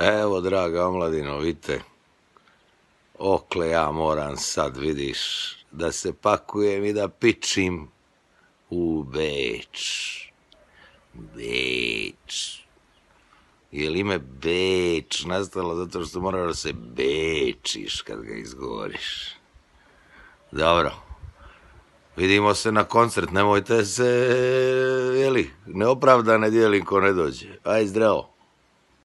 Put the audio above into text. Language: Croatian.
Evo, draga omladino, vidite, okle ja moram sad, vidiš, da se pakujem i da pičim u Beč. Beč. Je li ime Beč nastalo zato što moraš da se bečiš kad ga izgovoriš? Dobro. Vidimo se na koncert, nemojte se, neopravdane dijelim ko ne dođe. Aj, zdravo.